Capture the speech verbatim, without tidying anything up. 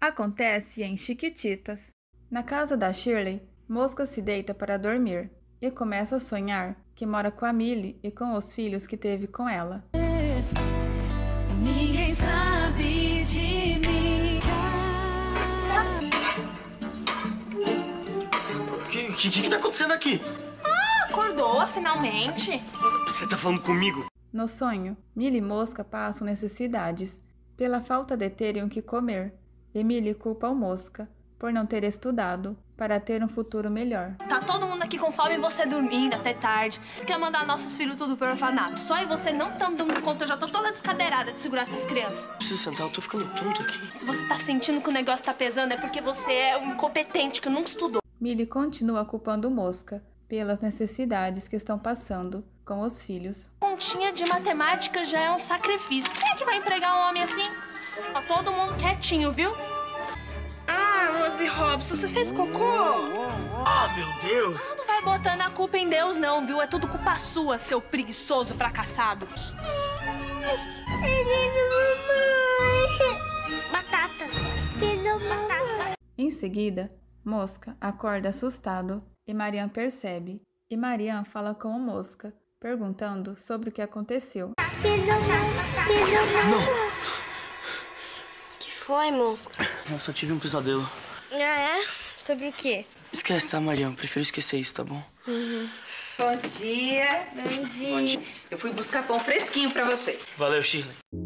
Acontece em Chiquititas. Na casa da Shirley, Mosca se deita para dormir e começa a sonhar que mora com a Millie e com os filhos que teve com ela. Ninguém sabe de mim. O que, que, que tá acontecendo aqui? Ah, acordou, finalmente. Você tá falando comigo? No sonho, Millie e Mosca passam necessidades pela falta de terem o que comer. E Millie culpa o Mosca por não ter estudado para ter um futuro melhor. Tá todo mundo aqui com fome e você dormindo até tarde. Quer mandar nossos filhos tudo pro orfanato. Só eu e você não estamos dando conta, eu já tô toda descadeirada de segurar essas crianças. Preciso sentar, eu tô ficando tonto aqui. Se você tá sentindo que o negócio tá pesando, é porque você é um incompetente que nunca estudou. Millie continua culpando o Mosca pelas necessidades que estão passando com os filhos. Continha de matemática já é um sacrifício. Quem é que vai empregar um homem assim? Tá todo mundo quietinho, viu? Ah, Rose Robson, você fez cocô? Ah, meu Deus! Não vai botando a culpa em Deus não, viu? É tudo culpa sua, seu preguiçoso fracassado. Batatas. Batata. Em seguida, Mosca acorda assustado e Marian percebe. E Marian fala com o Mosca, perguntando sobre o que aconteceu. Não! Foi, Mosca? Eu só tive um pesadelo. Ah, é? Sobre o quê? Esquece, tá, Mariana? Prefiro esquecer isso, tá bom? Uhum. Bom dia. Bom dia. Bom dia. Eu fui buscar pão fresquinho pra vocês. Valeu, Shirley.